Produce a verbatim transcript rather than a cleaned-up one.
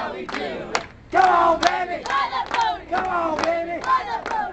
how we do. Come on, baby. By the pony. Come on, baby. By the pony.